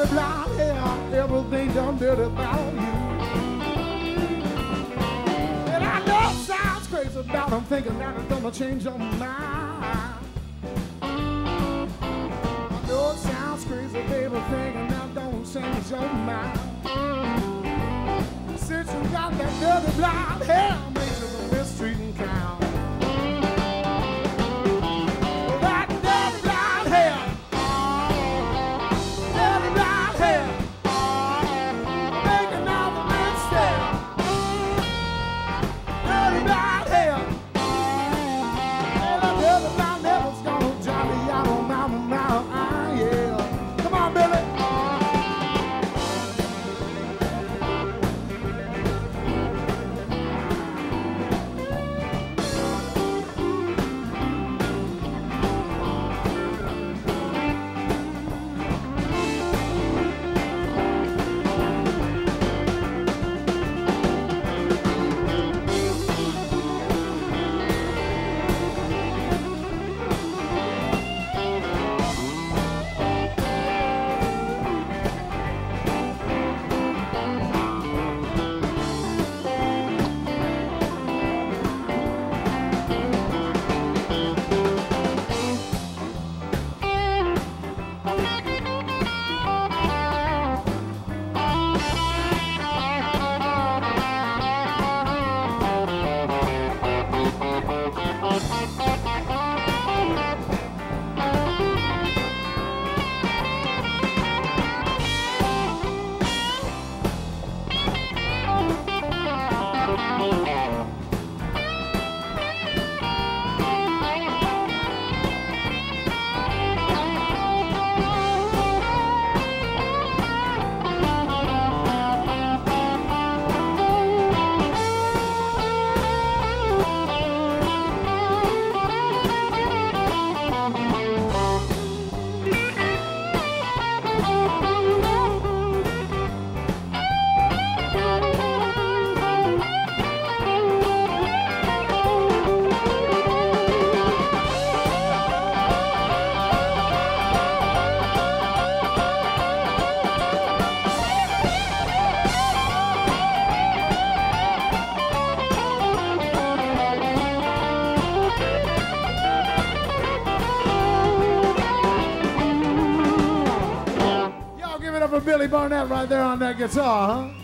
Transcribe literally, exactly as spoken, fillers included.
dirty blonde hair, everything done dirty about you. And I know it sounds crazy about I'm thinking that it's gonna change your mind. I know it sounds crazy, baby, thinking that don't change your mind. Since you got that dirty blonde hair, makes you the mistreating count. That dirty blonde hair, dirty blonde hair, making all the men stare. Dirty blonde hair, and that dirty blonde hair's gonna drive me out on my mouth. Ah, yeah. Come on, Billy. For Billy Barnett right there on that guitar, huh?